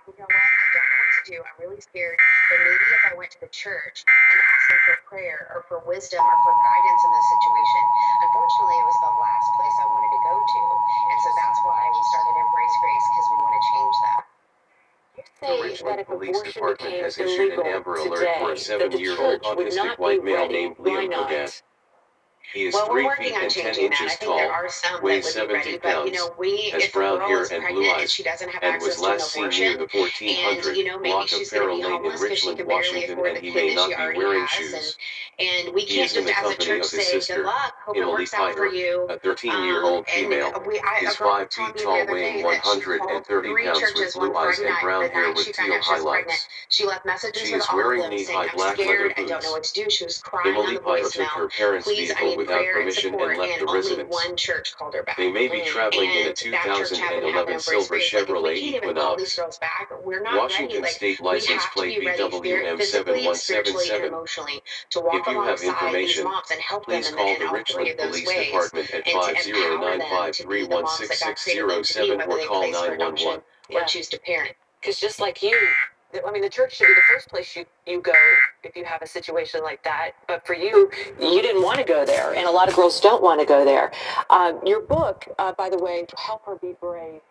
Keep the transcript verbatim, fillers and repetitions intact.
you know what, I don't know what to do. I'm really scared. But maybe if I went to the church and asked them for prayer or for wisdom or for guidance in this situation. Unfortunately, it was the last place I wanted to go to. And so that's why we started Embrace Grace, because we want to change that. The Richmond Police Department has issued an Amber Alert for a seven-year-old autistic white male named Liam Kogan. He is well, three we're feet working on and ten changing that. I inches think there tall, are some weighs that would be seventy ready, but you pounds, know, we has if a brown girl hair is and pregnant blue and eyes, she doesn't have and access was to an last seen near abortion, the fourteen hundred and you know, maybe block of she's going to Farrell be Lane in homeless because she Richland, can barely Washington, afford and the he kid may that not she be already wearing has, shoes. and and we He can't is in just the as a company church of his say good sister, luck, hope it Emily works out for Piper, you. a thirteen-year-old Um, female, and we, I, is a girl five told feet me the tall, other day weighing one that she hundred called thirty three pounds, with churches blue one eyes Friday and night. brown The hair night with she found teal out she was pregnant, highlights. she left messages She with is all of wearing them knee-high saying, "I'm black leather scared. I don't know boots. what to do." She was crying on Emily the Piper took her voicemail. parents' Please, I vehicle need without prayer and permission support. and left And the only residence. one church called her back. They may be Mm. traveling in a And that church happened to have an two thousand eleven Embrace silver Grace. Like, if we Chevrolet can't even call these Equinox. girls back, we're not ready. Washington Like, State we license have to plate be ready B W M physically, seven one seven spiritually, and seven. emotionally to walk If you have alongside these information, moms and help them please in, call in the all three Richland of those Police ways, Department at and to five zero empower nine them five to three be the one moms six that God six created zero them to be, seven whether or they call place for nine one adoption one. or choose to parent. Because just like you, I mean, the church should be the first place you, you go if you have a situation like that. But for you, you didn't want to go there. And a lot of girls don't want to go there. Um, your book, uh, by the way, Help Her Be Brave,